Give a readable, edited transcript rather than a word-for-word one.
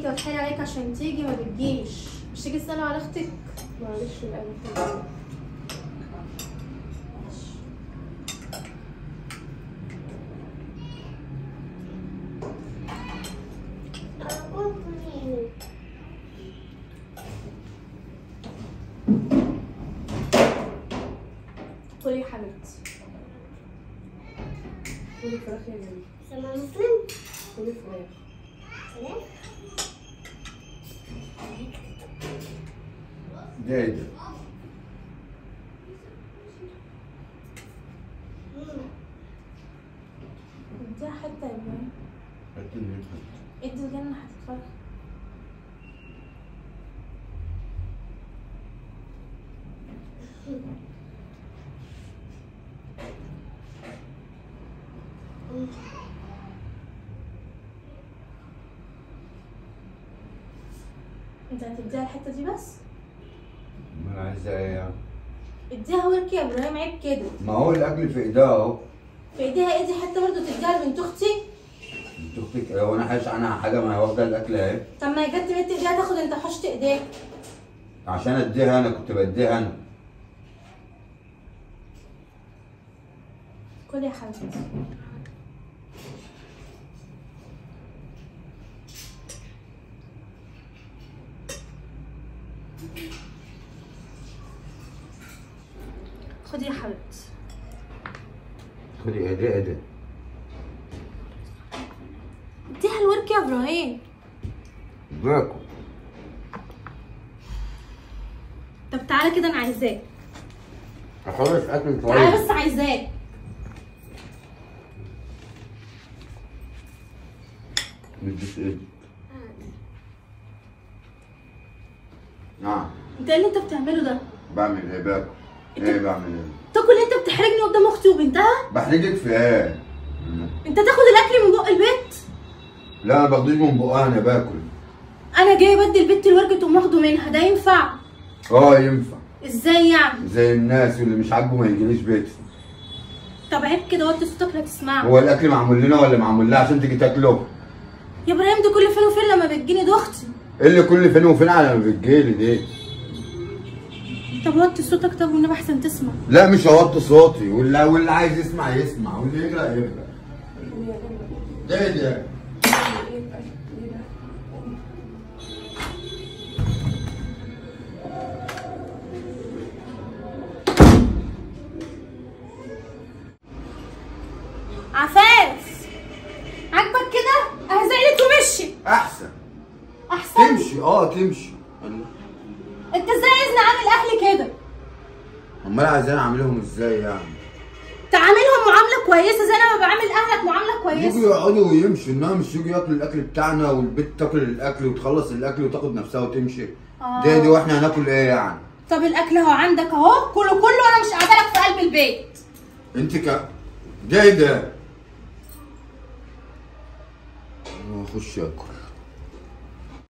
واتحايل عليك عشان تيجي ما بتجيش. مش تيجي تسألي على اختك؟ معلش القلب. كلي يا حبيبتي. كلي فراخ يا جميل. سما مسلم. كلي فراخ. فراخ. ده اديها حتة يا ابني. ادي الجنة هتتفرج. انت هتديها الحتة دي بس؟ ما انا عايزها ايه يعني؟ اديها وركي يا ابراهيم، عيب كده. ما هو الاكل في ايدها اهو. في ايديها ايه دي؟ حتى برضه تديها لبنت اختي؟ بنت اختك ايه وانا حاش عنها حاجه؟ ما هي واخده الاكل اهي. طب ما هي جت بنت ايديها تاخد انت حشت ايديك. عشان اديها انا كنت بديها انا. كلي يا حبيبتي. خدي يا حبيبتي. خدي ايه ده؟ اديها الورك يا ابراهيم. باكل. طب تعالى كده انا عايزاك. اخلص اكل شويه. تعالى بس عايزاك. مديك ايه؟ نعم. انت ايه اللي انت بتعمله ده؟ بعمل ايه؟ باكل. ايه بعمل ايه؟ تاكل انت بتحرجني قدام اختي وبنتها؟ بحرجك في ايه؟ انت تاخد الاكل من بق البيت؟ لا ما باخدوش من بقها، انا باكل. انا جايه بدي البت الورك تقوم واخده منها، ده ينفع؟ اه ينفع. ازاي يعني؟ زي الناس واللي مش عاجبه ما يجيليش بيتي. طب عيب كده، وطي صوتك لا تسمعه. هو الاكل معمول لنا ولا معمول لها عشان تيجي تاكله؟ يا ابراهيم دي كل فين وفين لما بتجيني دي اختي. ايه اللي كل فين وفين على ما بتجيلي دي؟ طب وطي صوتك طب والنبي احسن تسمع. لا مش هوطي صوتي، واللي عايز يسمع يسمع واللي يقرا يقرا. ده عفاف عاجبك كده؟ اهي زعلت ومشي. احسن. احسن تمشي تمشي. انت ازاي عايزني اعمل اهلي كده؟ امال عايزين اعملهم ازاي يعني؟ تعاملهم معامله كويسه زي انا ما بعامل اهلك معامله كويسه. يجوا يقعدوا ويمشوا، انما مش يجوا ياكلوا الاكل بتاعنا والبنت تاكل الاكل وتخلص الاكل وتاخد نفسها وتمشي. دي واحنا هناكل ايه يعني؟ طب الاكل اهو عندك اهو كله وانا مش قاعده لك في قلب البيت. انت ده اخش اكل.